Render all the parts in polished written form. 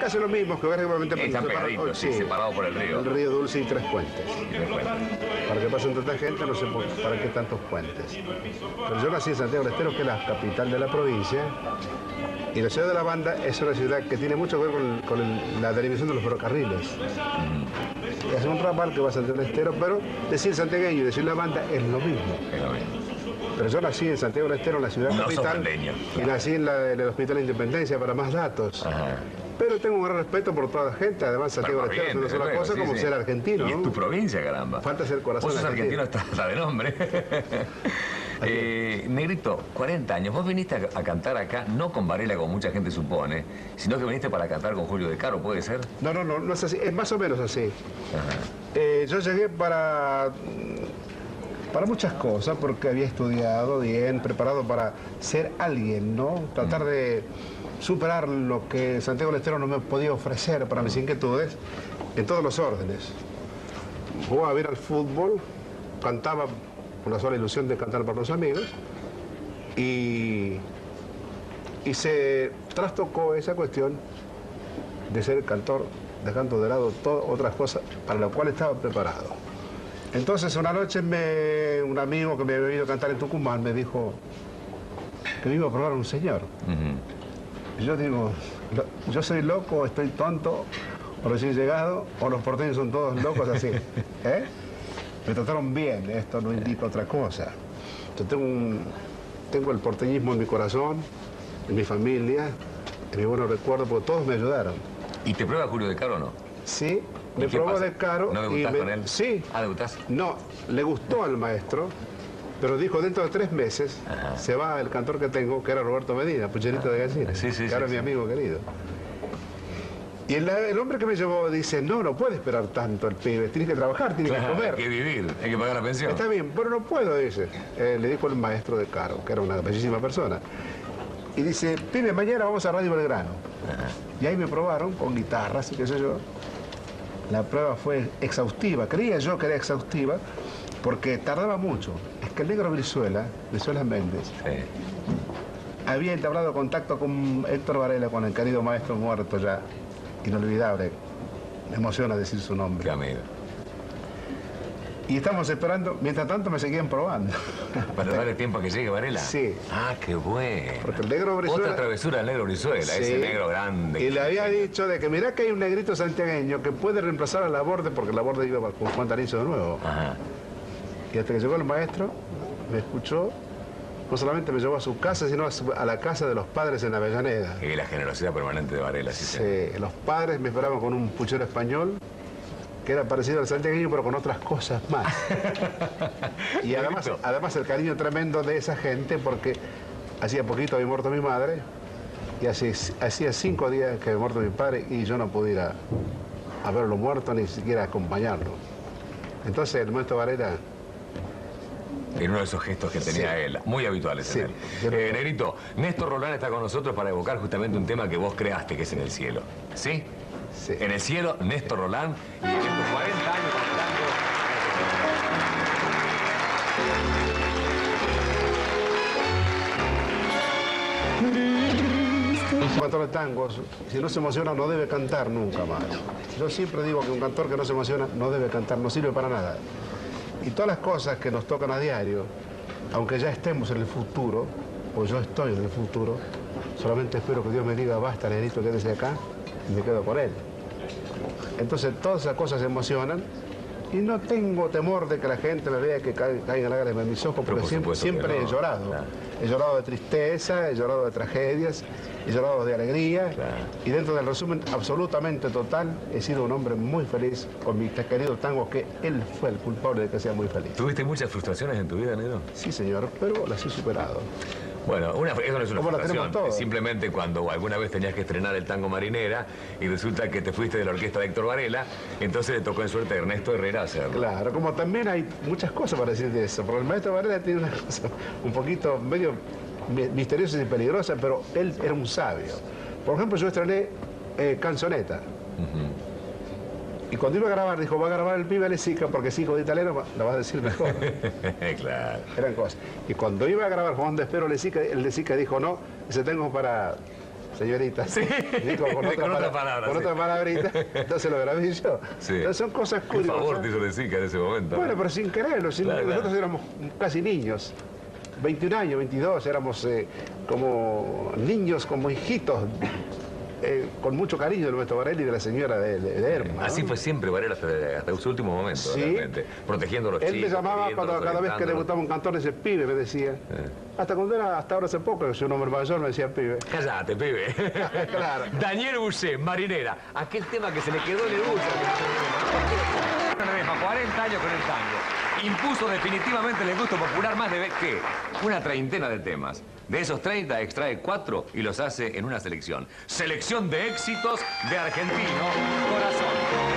casi lo mismo geográficamente. Están pegaditos, sí, separados por el río. El río Dulce y 3 puentes. Y tres puentes. Para que pasen tanta gente, no sé para qué tantos puentes. Pero yo nací en Santiago del Estero, que es la capital de la provincia, y la ciudad de La Banda es una ciudad que tiene mucho que ver con la derivación de los ferrocarriles. Es un ramal que va a Santiago del Estero, pero decir santiagueño y decir La Banda es lo mismo. Es lo mismo. Pero yo nací en Santiago del Estero, en la ciudad capital, y nací en el Hospital de Independencia, para más datos. Ajá. Pero tengo un gran respeto por toda la gente. Además, Santiago del Estero es una sola cosa, como ser argentino, Y ¿no? es tu provincia, caramba. Falta ser corazón Vos sos argentino. hasta de nombre. Negrito, 40 años. Vos viniste a cantar acá, no con Varela, como mucha gente supone, sino que viniste para cantar con Julio De Caro, ¿puede ser? No es así. Es más o menos así. Ajá. Yo llegué para muchas cosas, porque había estudiado bien, preparado para ser alguien, ¿no? Tratar de superar lo que Santiago del Estero no me podía ofrecer para mis inquietudes en todos los órdenes. Jugaba bien al fútbol, cantaba con la sola ilusión de cantar para los amigos, y se trastocó esa cuestión de ser cantor, dejando de lado todas otras cosas para las cuales estaba preparado. Entonces una noche un amigo que me había oído cantar en Tucumán me dijo que me iba a probar un señor. Y yo digo, yo soy loco, estoy tonto, o recién llegado, o los porteños son todos locos así. ¿Eh? Me trataron bien, esto no indica otra cosa. Yo tengo el porteñismo en mi corazón, en mi familia, en mi buenos recuerdos, porque todos me ayudaron. ¿Y te prueba Julio De Caro o no? Sí, me probó De Caro. ¿No debutás con él? Sí. ¿Ah, debutás? No, le gustó al maestro, pero dijo, dentro de 3 meses se va el cantor que tengo, que era Roberto Medina, pucherito de gallina, que ahora es mi amigo querido. Y el hombre que me llevó dice, no puede esperar tanto el pibe, tiene que trabajar, tiene que comer. Hay que vivir, hay que pagar la pensión. Está bien, pero no puedo, dice. Le dijo el maestro De Caro, que era una bellísima persona. Y dice, pibe, mañana vamos a Radio Belgrano. Y ahí me probaron con guitarras y qué sé yo. La prueba fue exhaustiva, creía yo que era exhaustiva, porque tardaba mucho. Es que el negro Brizuela Méndez, había entablado contacto con Héctor Varela, con el querido maestro muerto ya, inolvidable. Me emociona decir su nombre. Qué amigo. Y estamos esperando, mientras tanto me seguían probando. ¿Para darle tiempo a que llegue Varela? Sí. Ah, qué bueno. Porque el negro Brizuela... Otra travesura del negro Brizuela, ese negro grande. Y le había dicho de que mirá que hay un negrito santiagueño que puede reemplazar a Laborde, porque Laborde iba con Juan D'Arienzo de nuevo. Ajá. Y hasta que llegó el maestro, me escuchó, no solamente me llevó a su casa, sino a la casa de los padres en Avellaneda. Y la generosidad permanente de Varela, sí. Los padres me esperaban con un puchero español, que era parecido al santiagueño, pero con otras cosas más. Y además el cariño tremendo de esa gente, porque hacía poquito había muerto mi madre, y hacía 5 días que había muerto mi padre, y yo no pude ir a verlo muerto, ni siquiera acompañarlo. Entonces el maestro Varela... En uno de esos gestos que tenía él, muy habituales en él. Negrito, Néstor Roldán está con nosotros para evocar justamente un tema que vos creaste, que es En el Cielo. ¿Sí? Sí. En el Cielo, Néstor Roldán, y en estos 40 años Un cantor de tangos, si no se emociona, no debe cantar nunca más. Yo siempre digo que un cantor que no se emociona no debe cantar, no sirve para nada. Y todas las cosas que nos tocan a diario, aunque ya estemos en el futuro, o yo estoy en el futuro, solamente espero que Dios me diga, basta, negrito, quédese acá, y me quedo con él. Entonces todas esas cosas se emocionan, y no tengo temor de que la gente me vea que caigan lágrimas en mis ojos, porque siempre he llorado. Claro. He llorado de tristeza, he llorado de tragedias, he llorado de alegría, y dentro del resumen absolutamente total, he sido un hombre muy feliz con mi querido tango, que él fue el culpable de que sea muy feliz. ¿Tuviste muchas frustraciones en tu vida, negro? Sí, señor, pero las he superado. Bueno, eso no es una frustración, simplemente cuando alguna vez tenías que estrenar el tango Marinera y resulta que te fuiste de la orquesta de Héctor Varela, entonces le tocó en suerte a Ernesto Herrera hacerlo. Claro, como también hay muchas cosas para decir de eso, porque el maestro Varela tiene una cosa un poquito medio misteriosa y peligrosa, pero él era un sabio. Por ejemplo, yo estrené Canzoneta. Y cuando iba a grabar, dijo, va a grabar el pibe Lezica, porque si hijo de italiano la va a decir mejor. Claro. Eran cosas. Y cuando iba a grabar Juan de Espero Lezica, el Lezica dijo, no, ese tengo para señorita. Sí, con otra palabra. Con otra palabrita, entonces lo grabé yo. Sí. Entonces son cosas curiosas. Por favor, te hizo decir que en ese momento. Bueno, pero sin quererlo, Claro, nosotros éramos casi niños. 21 años, 22, éramos como niños, como hijitos, con mucho cariño de nuestro Varela y de la señora de Herma. Así fue siempre Varela hasta su último momento, sí. Realmente, protegiendo a los chicos. Él me llamaba cada vez que debutaba un cantón, ese pibe, me decía. Hasta ahora hace poco, que soy un hombre mayor, me decía pibe. Cállate, pibe. Claro. Daniel Boucher, Marinera, aquel tema que se le quedó en el buzo. 40 años con el tango. Impuso definitivamente el gusto popular más de ¿qué? Una treintena de temas. De esos 30 extrae 4 y los hace en una selección. Selección de éxitos de Argentino Corazón.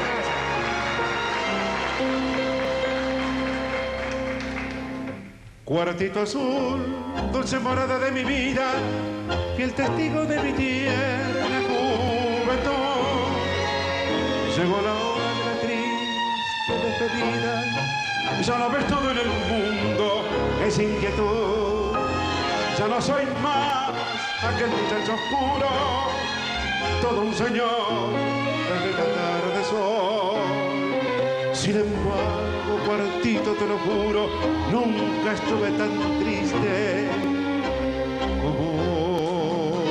Cuartito azul, dulce morada de mi vida, fiel testigo de mi tierna juventud. Llegó la hora de la triste despedida, ya lo ves todo en el mundo, es inquietud. Ya no soy más aquel muchacho oscuro, todo un señor de cantar de sol. Sin embargo, cuartito, te lo juro, nunca estuve tan triste como vos.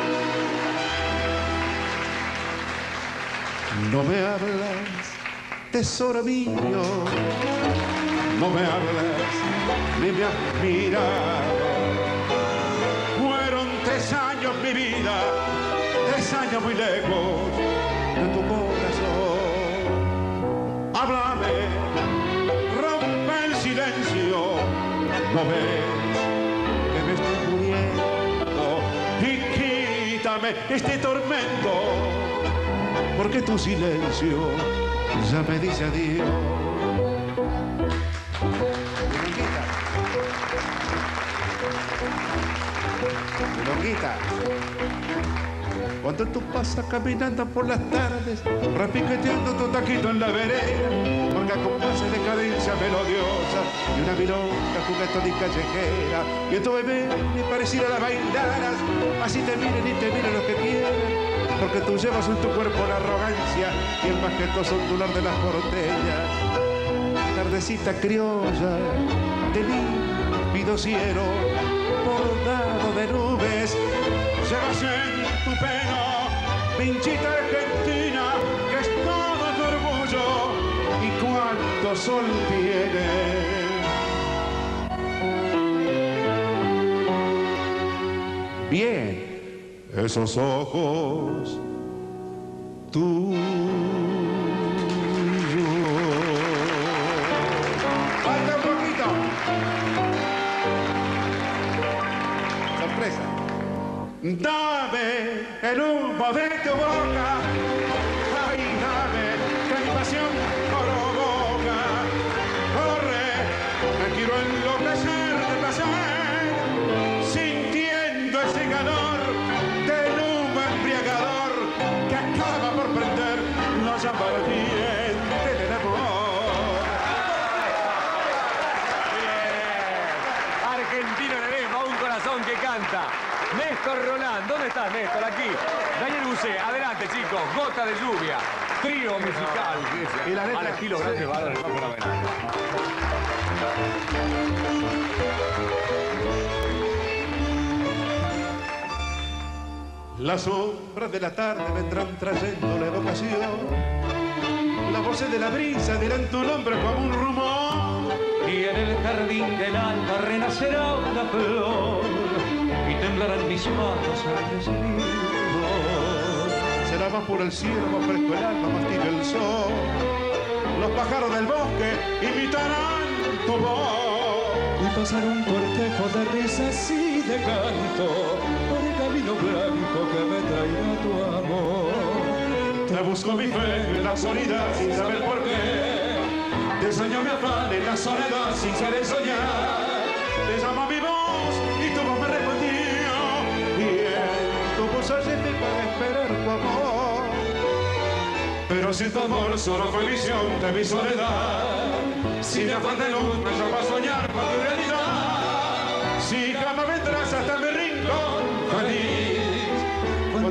No me hablas, tesoro mío, no me hablas, ni me has mirado. Fueron 3 años mi vida, 3 años muy lejos de tu corazón. Háblame, rompe el silencio, no ves que me estoy muriendo y quítame este tormento, porque tu silencio ya me dice adiós. Milonguita, cuando tú pasas caminando por las tardes, repiqueteando tu taquito en la vereda, porque acompaña de cadencia melodiosa y una milonga juguetona y callejera, y tu bebé ni pareciera la bailaras, así te miren y te miren los que quieren, porque tú llevas en tu cuerpo la arrogancia y el majestuoso ondular de las porteñas. Tardecita criolla de límpido cielo, bordado de nubes, llevas en tu pelo, pinchita argentina, que es todo tu orgullo, y cuánto sol tiene. Bien, esos ojos tuyos. Falta un poquito. Sorpresa. Dame el humo de tu boca, ay, dame que mi pasión provoca. Corre, me quiero enloquecer de placer, sintiendo ese calor del humo embriagador que acaba por prender la llama ardiente del amor. Argentino Ledesma, un corazón que canta. Néstor Roland, ¿dónde estás, Néstor? Aquí. Daniel Boucher, adelante, chicos. Gota de lluvia. Trío musical. Y la letra. Al estilo Grandes Valores. Vamos a ver. Las sombras de la tarde vendrán trayendo la evocación. Las voces de la brisa dirán tu nombre como un rumor. Y en el jardín del alma renacerá una flor y temblarán mis manos al recibirlo. Será más puro el cielo, más fresco el alma, más tibio el sol. Los pájaros del bosque imitarán tu voz. Y pasará un cortejo de risas y de canto por el camino blanco que me traerá tu amor. Te busco mi fe en la oscuridad sin saber por qué. Te sueño mi afán en la soledad sin querer soñar. Te llamo mi voz y tu voz me respondió. Y en tu voz hallé para esperar tu amor. Pero si tu amor solo fue visión de mi soledad, sin afán de luz me llamo a soñar con tu realidad. Si jamás vendrás hasta mi rincón feliz,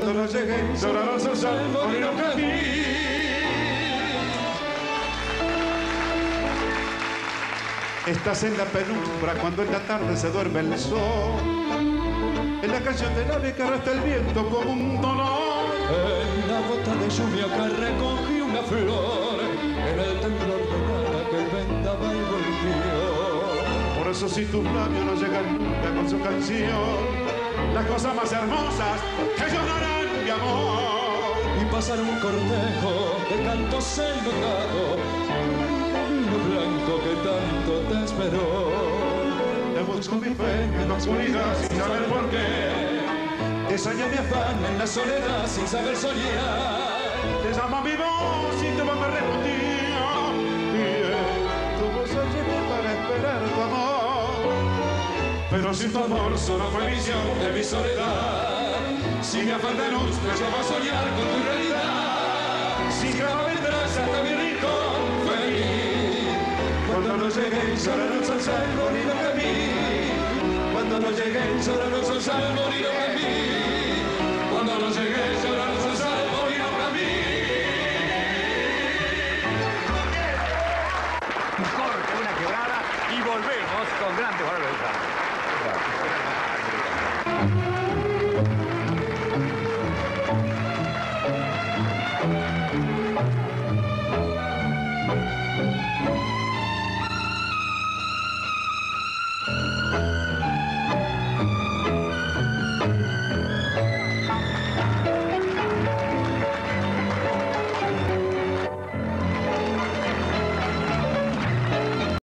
llegué llorarás al sol, morir un camino. Estás en la penumbra cuando en la tarde se duerme el sol. En la canción del ave que arrastra el viento como un dolor. En la gota de lluvia que recogí una flor, en el temblor de nada que el vendaval volvió. Por eso si tus labios no llegan nunca con su canción, las cosas más hermosas que llorarán de amor. Y pasar un cortejo de cantos enlodados, un blanco que tanto te esperó. Te busco mi fe en la oscuridad sin saber por qué. Te sueño mi afán en la soledad sin saber soñar. Te llama mi voz y tu voz me respondía. Y tu voz llegué para esperar tu amor. Pero sin tu amor solo fue visión de mi soledad. Si mi afán de luz me lleva a soñar con tu realidad. Si cada vendrás hasta mi rincón feliz. Cuando no llegué llorarás al sol, moriré de mí. Cuando no llegué, solo no sos al morir.